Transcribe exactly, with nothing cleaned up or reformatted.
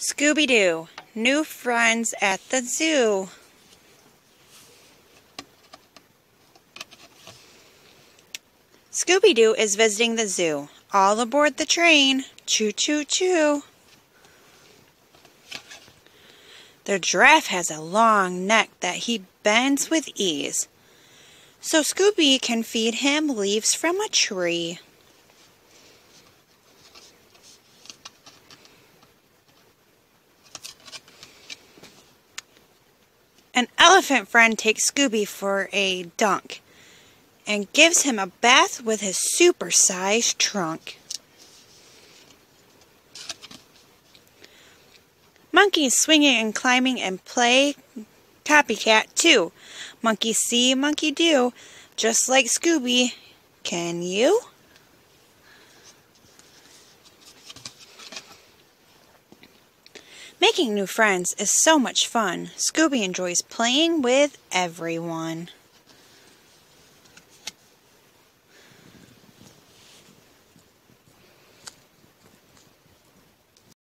Scooby-Doo, new friends at the zoo. Scooby-Doo is visiting the zoo. All aboard the train. Choo choo choo. The giraffe has a long neck that he bends with ease, so Scooby can feed him leaves from a tree. An elephant friend takes Scooby for a dunk and gives him a bath with his super-sized trunk. Monkeys swinging and climbing and play copycat too. Monkey see, monkey do, just like Scooby. Can you? Making new friends is so much fun. Scooby enjoys playing with everyone.